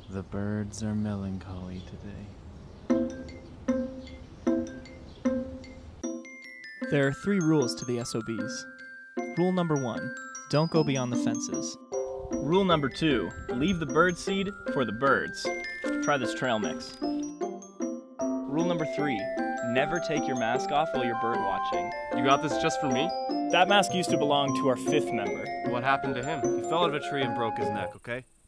The birds are melancholy today. There are 3 rules to the SOBs. Rule number 1, don't go beyond the fences. Rule number 2, leave the bird seed for the birds. Try this trail mix. Rule number 3, never take your mask off while you're bird watching. You got this just for me? That mask used to belong to our 5th member. What happened to him? He fell out of a tree and broke his neck, okay?